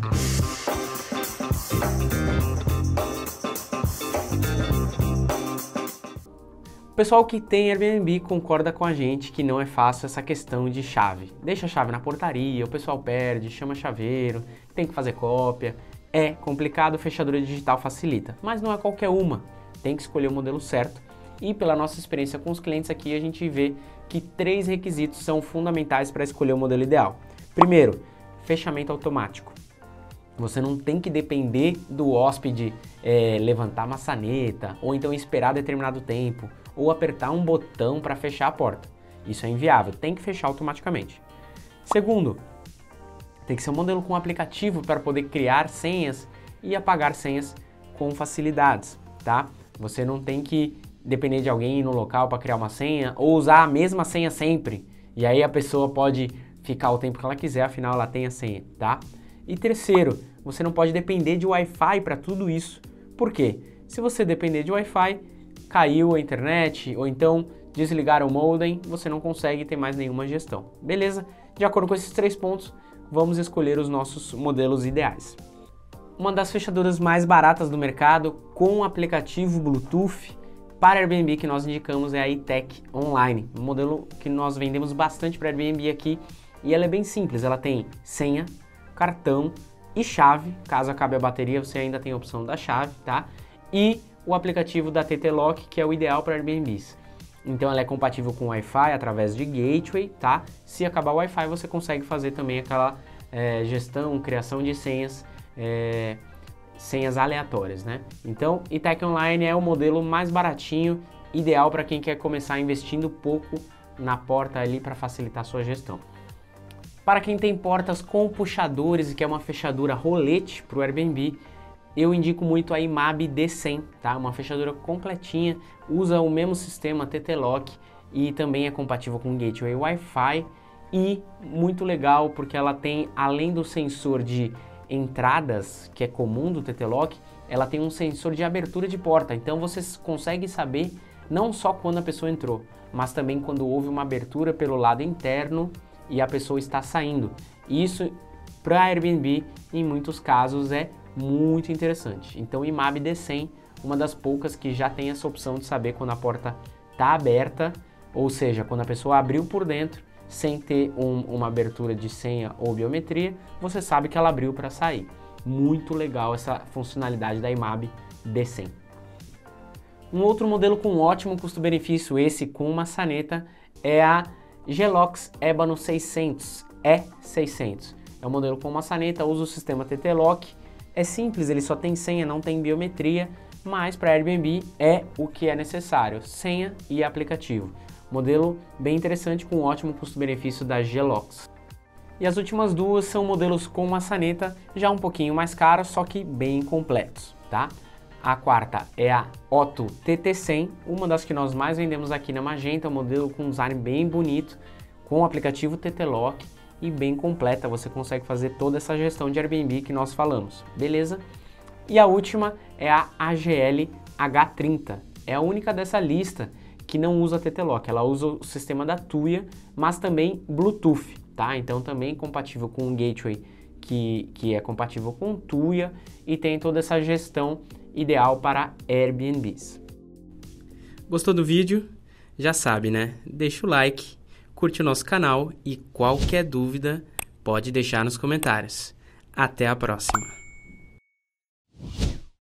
O pessoal que tem Airbnb concorda com a gente que não é fácil essa questão de chave. Deixa a chave na portaria, o pessoal perde, chama chaveiro, tem que fazer cópia. É complicado, fechadura digital facilita, mas não é qualquer uma. Tem que escolher o modelo certo e pela nossa experiência com os clientes aqui a gente vê que 3 requisitos são fundamentais para escolher o modelo ideal. Primeiro, fechamento automático. Você não tem que depender do hóspede levantar a maçaneta ou então esperar determinado tempo ou apertar um botão para fechar a porta. Isso é inviável, tem que fechar automaticamente. Segundo, tem que ser um modelo com aplicativo para poder criar senhas e apagar senhas com facilidades, tá? Você não tem que depender de alguém no local para criar uma senha ou usar a mesma senha sempre. E aí a pessoa pode ficar o tempo que ela quiser, afinal ela tem a senha, tá? E terceiro, você não pode depender de Wi-Fi para tudo isso. Por quê? Se você depender de Wi-Fi, caiu a internet ou então desligaram o modem, você não consegue ter mais nenhuma gestão. Beleza? De acordo com esses 3 pontos, vamos escolher os nossos modelos ideais. Uma das fechaduras mais baratas do mercado com o aplicativo Bluetooth para Airbnb que nós indicamos é a Itec Online, um modelo que nós vendemos bastante para Airbnb aqui e ela é bem simples, ela tem senha, cartão e chave, caso acabe a bateria você ainda tem a opção da chave, tá? E o aplicativo da TT Lock, que é o ideal para Airbnbs. Então ela é compatível com Wi-Fi através de gateway, tá? Se acabar o Wi-Fi você consegue fazer também aquela gestão, criação de senhas, senhas aleatórias, né? Então Itec Online é o modelo mais baratinho, ideal para quem quer começar investindo pouco na porta ali para facilitar a sua gestão. Para quem tem portas com puxadores e quer uma fechadura rolete para o Airbnb, eu indico muito a IMAB D100, tá? Uma fechadura completinha, usa o mesmo sistema TT Lock e também é compatível com Gateway Wi-Fi e muito legal porque ela tem, além do sensor de entradas, que é comum do TT Lock, ela tem um sensor de abertura de porta, então você consegue saber não só quando a pessoa entrou, mas também quando houve uma abertura pelo lado interno e a pessoa está saindo. Isso para Airbnb, em muitos casos, é muito interessante. Então, IMAB D100, uma das poucas que já tem essa opção de saber quando a porta está aberta, ou seja, quando a pessoa abriu por dentro, sem ter uma abertura de senha ou biometria, você sabe que ela abriu para sair. Muito legal essa funcionalidade da IMAB D100. Um outro modelo com ótimo custo-benefício, esse com maçaneta, é a Gelox Ebano 600, E600. É um modelo com maçaneta, usa o sistema TT Lock. É simples, ele só tem senha, não tem biometria, mas para Airbnb é o que é necessário, senha e aplicativo. Modelo bem interessante com ótimo custo-benefício da Gelox. E as últimas duas são modelos com maçaneta, já um pouquinho mais caros, só que bem completos, tá? A quarta é a Otto TT100, uma das que nós mais vendemos aqui na Magenta, um modelo com um design bem bonito, com o aplicativo TT Lock e bem completa, você consegue fazer toda essa gestão de Airbnb que nós falamos, beleza? E a última é a AGL H30, é a única dessa lista que não usa TT Lock, ela usa o sistema da Tuya, mas também Bluetooth, tá? Então também compatível com um gateway que é compatível com Tuya e tem toda essa gestão ideal para Airbnbs. Gostou do vídeo? Já sabe, né? Deixa o like, curte o nosso canal e qualquer dúvida pode deixar nos comentários. Até a próxima!